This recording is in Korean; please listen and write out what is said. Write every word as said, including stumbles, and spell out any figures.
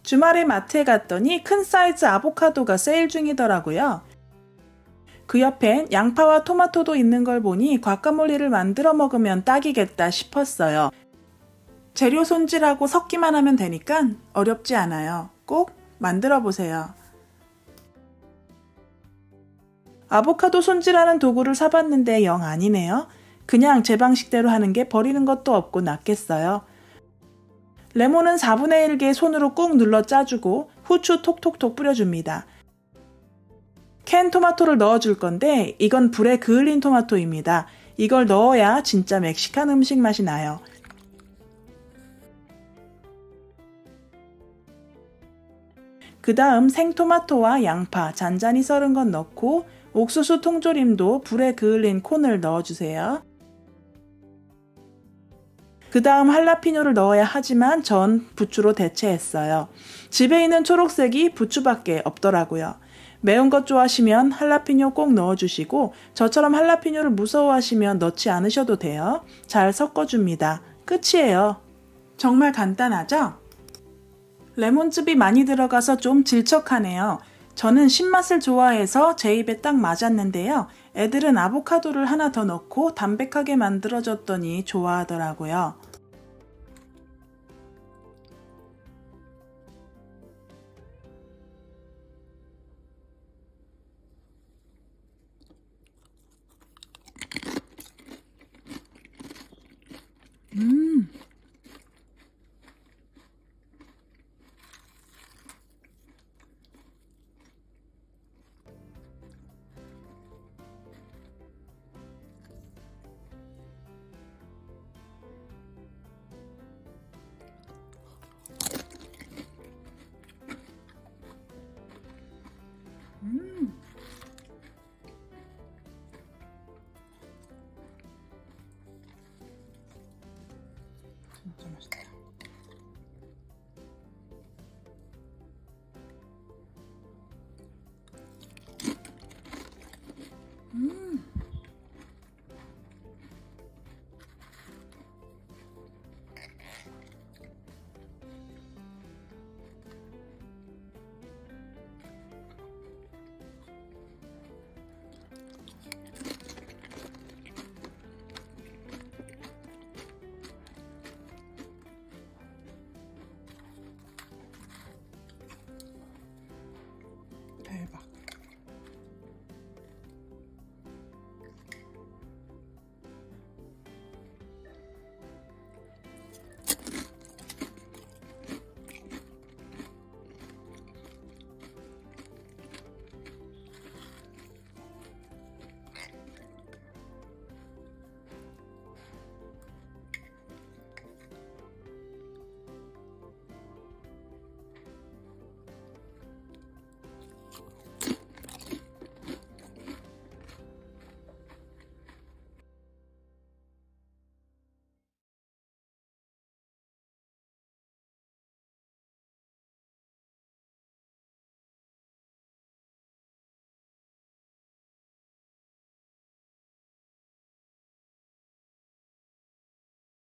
주말에 마트에 갔더니 큰 사이즈 아보카도가 세일 중이더라고요. 그 옆엔 양파와 토마토도 있는 걸 보니 과카몰리를 만들어 먹으면 딱이겠다 싶었어요. 재료 손질하고 섞기만 하면 되니까 어렵지 않아요. 꼭 만들어 보세요. 아보카도 손질하는 도구를 사봤는데 영 아니네요. 그냥 제 방식대로 하는 게 버리는 것도 없고 낫겠어요. 레몬은 사분의 일 개 손으로 꾹 눌러 짜주고 후추 톡톡톡 뿌려줍니다. 캔 토마토를 넣어줄 건데 이건 불에 그을린 토마토입니다. 이걸 넣어야 진짜 멕시칸 음식 맛이 나요. 그 다음 생토마토와 양파, 잔잔히 썰은 건 넣고 옥수수 통조림도 불에 그을린 콘을 넣어주세요. 그 다음 할라피뇨를 넣어야 하지만 전 부추로 대체했어요. 집에 있는 초록색이 부추밖에 없더라고요. 매운 것 좋아하시면 할라피뇨 꼭 넣어주시고 저처럼 할라피뇨를 무서워하시면 넣지 않으셔도 돼요. 잘 섞어줍니다. 끝이에요. 정말 간단하죠? 레몬즙이 많이 들어가서 좀 질척하네요. 저는 신맛을 좋아해서 제 입에 딱 맞았는데요. 애들은 아보카도를 하나 더 넣고 담백하게 만들어줬더니 좋아하더라고요.